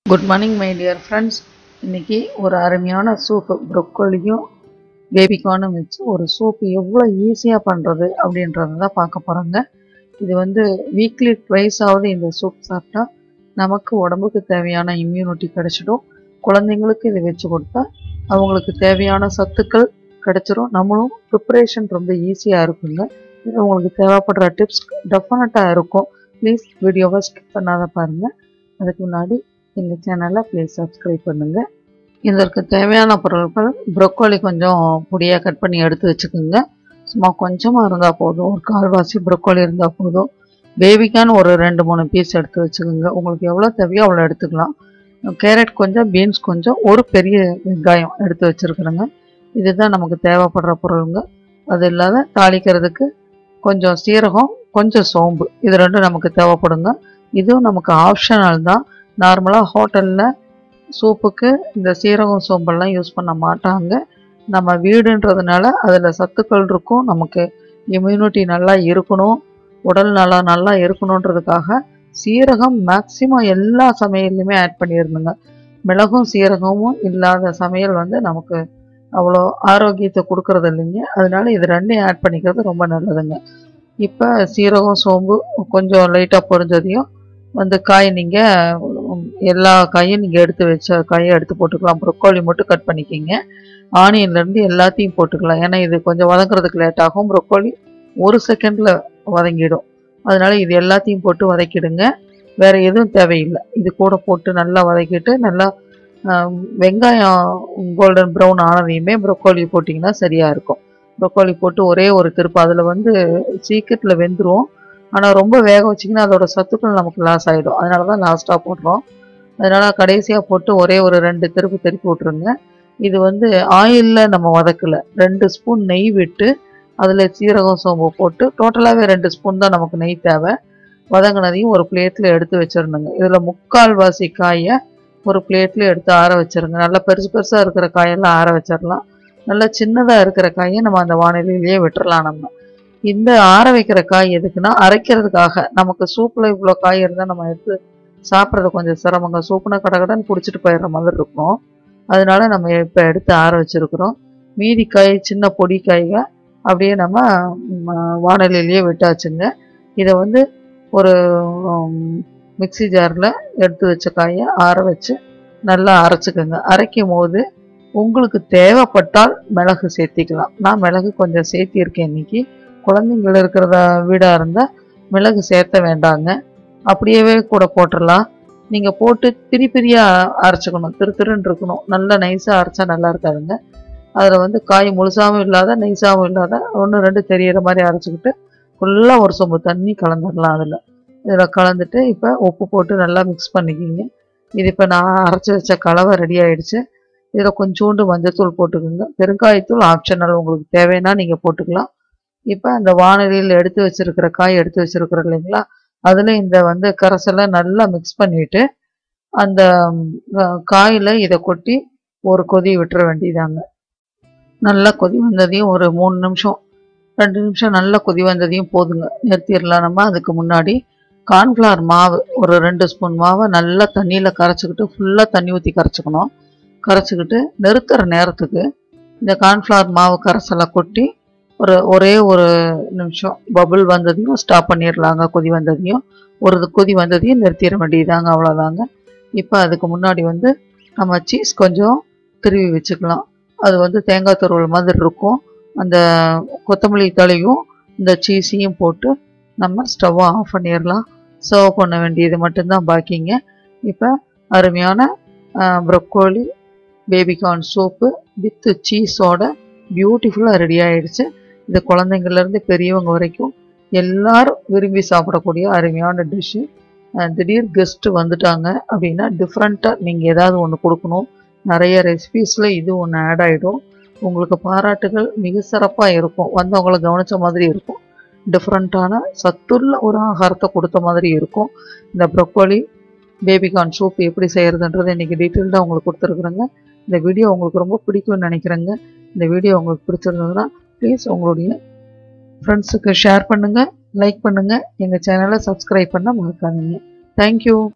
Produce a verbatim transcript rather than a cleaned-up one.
Good morning my dear friends. இன்றைக்கி ஒரு அருமையான சூப்பு ப்ரொக்கோலியும் பேபிகார்னும் வச்சு ஒரு சூப்பு எவ்வளோ ஈஸியாக பண்ணுறது அப்படின்றத தான் பார்க்க போகிறோங்க. இது வந்து வீக்லி ட்வைஸ் ஆகுது இந்த சூப் சாப்பிட்டா நமக்கு உடம்புக்கு தேவையான இம்யூனிட்டி கிடச்சிடும். குழந்தைங்களுக்கு இதை வச்சு கொடுத்தா அவங்களுக்கு தேவையான சத்துக்கள் கிடச்சிரும். நம்மளும் ப்ரிப்பரேஷன் ரொம்ப ஈஸியாக இருக்குங்க. இது உங்களுக்கு தேவைப்படுற டிப்ஸ் டெஃபினட்டாக இருக்கும். ப்ளீஸ் வீடியோவை ஸ்கிப் பண்ணாத பாருங்கள். அதுக்கு முன்னாடி எங்கள் சேனலை ப்ளீஸ் சப்ஸ்கிரைப் பண்ணுங்கள். இதற்கு தேவையான பொருட்கள் ப்ரொக்கோலி கொஞ்சம் பொடியாக கட் பண்ணி எடுத்து வச்சுக்கோங்க. சும்மா கொஞ்சமாக இருந்தால் போதும், ஒரு கால்வாசி ப்ரொக்கோலி இருந்தால் போதும். பேபிக்கான ஒரு ரெண்டு மூணு பீஸ் எடுத்து வச்சுக்கோங்க. உங்களுக்கு எவ்வளோ தேவையோ அவ்வளோ எடுத்துக்கலாம். கேரட் கொஞ்சம், பீன்ஸ் கொஞ்சம், ஒரு பெரிய வெங்காயம் எடுத்து வச்சுருக்குறேங்க. இதுதான் நமக்கு தேவைப்படுற பொருளுங்க. அது இல்லாத தாளிக்கிறதுக்கு கொஞ்சம் சீரகம், கொஞ்சம் சோம்பு, இது ரெண்டும் நமக்கு தேவைப்படுங்க. இதுவும் நமக்கு ஆப்ஷனல் தான். நார்மலாக ஹோட்டலில் சூப்புக்கு இந்த சீரகம் சோம்பெல்லாம் யூஸ் பண்ண மாட்டாங்க. நம்ம வீடுன்றதுனால அதில் சத்துக்கள் இருக்கும். நமக்கு இம்யூனிட்டி நல்லா இருக்கணும், உடல் நல்லா நல்லா இருக்கணுன்றதுக்காக சீரகம் மேக்சிமம் எல்லா சமையல்லையுமே ஆட் பண்ணியிருந்துங்க. மிளகும் சீரகமும் இல்லாத சமையல் வந்து நமக்கு அவ்வளோ ஆரோக்கியத்தை கொடுக்கறது இல்லைங்க. அதனால இது ரெண்டையும் ஆட் பண்ணிக்கிறது ரொம்ப நல்லதுங்க. இப்போ சீரகம் சோம்பு கொஞ்சம் லைட்டாக பொரிஞ்சதையும் வந்து காய் நீங்கள் எல்லா காயும் நீங்கள் எடுத்து வச்ச காயை எடுத்து போட்டுக்கலாம். ப்ரொக்கோலி மட்டும் கட் பண்ணிக்கிங்க. ஆனியன்லேருந்து எல்லாத்தையும் போட்டுக்கலாம். ஏன்னா இது கொஞ்சம் வதங்குறதுக்கு லேட் ஆகும். ப்ரொக்கோலி ஒரு செகண்டில் வதங்கிடும். அதனால் இது எல்லாத்தையும் போட்டு வதக்கிடுங்க. வேறு எதுவும் தேவையில்லை. இது கூட போட்டு நல்லா வதக்கிட்டு நல்லா வெங்காயம் கோல்டன் ப்ரௌன் ஆனதையுமே ப்ரொக்கோலி போட்டிங்கன்னா சரியாக இருக்கும். ப்ரொக்கோலி போட்டு ஒரே ஒரு திருப்பு, அதில் வந்து சீக்கிரத்தில் வெந்துடும். ஆனால் ரொம்ப வேக வச்சிங்கன்னா அதோட சத்துக்கள் நமக்கு லாஸ் ஆகிடும். அதனால தான் லாஸ்ட்டாக போடுறோம். அதனால் கடைசியாக போட்டு ஒரே ஒரு ரெண்டு திருப்பு திருப்பி விட்ருங்க. இது வந்து ஆயிலில் நம்ம வதக்கலை. ரெண்டு ஸ்பூன் நெய் விட்டு அதில் சீரகம் சோம்பு போட்டு டோட்டலாகவே ரெண்டு ஸ்பூன் தான் நமக்கு நெய் தேவை. வதங்கினதையும் ஒரு பிளேட்டில் எடுத்து வச்சிடணுங்க. இதில் முக்கால் வாசி காயை ஒரு பிளேட்டில் எடுத்து ஆற வச்சிருங்க. நல்லா பெருசு பெருசாக இருக்கிற காயெல்லாம் ஆற வச்சிடலாம். நல்லா சின்னதாக இருக்கிற காயை நம்ம அந்த வானிலையிலேயே விட்டுறலாம். நம்ம இந்த ஆற வைக்கிற காய் எதுக்குன்னா அரைக்கிறதுக்காக. நமக்கு சூப்பில் இவ்வளோ காய் இருந்தால் நம்ம எடுத்து சாப்பிட்றது கொஞ்சம் சிரமங்க. சூப்புனா கடகடன்னு குடிச்சிட்டு போயிடுற மாதிரி இருக்கும். அதனால நம்ம இப்போ எடுத்து ஆற வச்சுருக்குறோம். மீதி காய் சின்ன பொடி காய்க அப்படியே நம்ம வானிலையிலேயே விட்டாச்சுங்க. இதை வந்து ஒரு மிக்சி ஜாரில் எடுத்து வச்ச காயை ஆற வச்சு நல்லா அரைச்சிக்கோங்க. அரைக்கும் போது உங்களுக்கு தேவைப்பட்டால் மிளகு சேர்த்திக்கலாம். நான் மிளகு கொஞ்சம் சேர்த்திருக்கேன் இன்றைக்கி. குழந்தைங்கள் இருக்கிறத வீடாக இருந்தால் மிளகு சேர்த்த வேண்டாங்க. அப்படியே கூட போட்டுடலாம். நீங்கள் போட்டு திரி திரியாக அரைச்சிக்கணும். திரு திருன்னு இருக்கணும். நல்லா நைஸாக அரைச்சா நல்லா இருக்காதுங்க. அதில் வந்து காய் முழுசாகவும் இல்லாத நைஸாகவும் இல்லாத ஒன்று ரெண்டு தெரிகிற மாதிரி அரைச்சிக்கிட்டு ஃபுல்லாக ஒரு சொம்பு தண்ணி கலந்துடலாம். அதில் இதில் கலந்துட்டு இப்போ உப்பு போட்டு நல்லா மிக்ஸ் பண்ணிக்கிங்க. இது இப்போ நான் அரைச்சி வச்ச கலவை ரெடி ஆகிடுச்சு. இதில் கொஞ்சோண்டு மஞ்சத்தூள் போட்டுக்கோங்க. பெருங்காயத்தூள் ஆப்ஷனல், உங்களுக்கு தேவைன்னா நீங்கள் போட்டுக்கலாம். இப்போ அந்த வானிலையில் எடுத்து வச்சுருக்கிற காய் எடுத்து வச்சுருக்குற இல்லைங்களா, அதில் இந்த வந்து கரைசலை நல்லா மிக்ஸ் பண்ணிவிட்டு அந்த காயில் இதை கொட்டி ஒரு கொதி விட்டுற வேண்டியதாங்க. நல்லா கொதி வந்ததையும் ஒரு மூணு நிமிஷம் ரெண்டு நிமிஷம் நல்லா கொதி வந்ததையும் போதுங்க, நிறுத்திடலாம். நம்ம அதுக்கு முன்னாடி கார்ன்ஃப்ளவர் மாவு ஒரு ரெண்டு ஸ்பூன் மாவை நல்லா தண்ணியில் கரைச்சிக்கிட்டு ஃபுல்லாக தண்ணி ஊற்றி கரைச்சிக்கணும். கரைச்சிக்கிட்டு நிறுத்துகிற நேரத்துக்கு இந்த கார்ன்ஃப்ளவர் மாவு கரைசலை கொட்டி ஒரு ஒரே ஒரு நிமிஷம் பபுள் வந்ததையும் ஸ்டாப் பண்ணிடலாங்க. கொதி வந்ததையும் ஒரு கொதி வந்ததையும் நிறுத்திட வேண்டியதாங்க. அவ்வளோதாங்க. இப்போ அதுக்கு முன்னாடி வந்து நம்ம சீஸ் கொஞ்சம் திருவி வச்சுக்கலாம். அது வந்து தேங்காய் துருவல் மாதிரி இருக்கும். அந்த கொத்தமல்லி தழையும் இந்த சீஸையும் போட்டு நம்ம ஸ்டவ்வை ஆஃப் பண்ணிடலாம். சர்வ் பண்ண வேண்டியது மட்டும்தான் பாக்கிங்க. இப்போ அருமையான ப்ரொக்கோலி பேபிகார்ன் சூப்பு வித் சீஸோட பியூட்டிஃபுல்லாக ரெடி ஆகிடுச்சு. இது குழந்தைங்கள்லேருந்து பெரியவங்க வரைக்கும் எல்லாரும் விரும்பி சாப்பிடக்கூடிய அருமையான டிஷ்ஷு. திடீர் கெஸ்ட்டு வந்துட்டாங்க அப்படின்னா டிஃப்ரெண்ட்டாக நீங்கள் ஏதாவது ஒன்று கொடுக்கணும். நிறைய ரெசிபீஸில் இது ஒன்று ஆட் ஆகிடும். உங்களுக்கு பாராட்டுகள் மிக சிறப்பாக இருக்கும். வந்தவங்களை கவனித்த மாதிரி இருக்கும். டிஃப்ரெண்ட்டான சத்துள்ள ஒரு ஆகாரத்தை கொடுத்த மாதிரி இருக்கும். இந்த ப்ரொக்கோலி பேபிகார்ன் சூப் எப்படி செய்கிறதுன்றது இன்றைக்கி டீட்டெயில்டாக உங்களுக்கு கொடுத்துருக்குறேங்க. இந்த வீடியோ உங்களுக்கு ரொம்ப பிடிக்கும்னு நினைக்கிறேங்க. இந்த வீடியோ உங்களுக்கு பிடிச்சிருந்ததுன்னா ப்ளீஸ் உங்களுடைய ஃப்ரெண்ட்ஸுக்கு ஷேர் பண்ணுங்கள், லைக் பண்ணுங்கள். எங்கள் சேனலை சப்ஸ்கிரைப் பண்ண மறக்காதீங்க. தேங்க்யூ.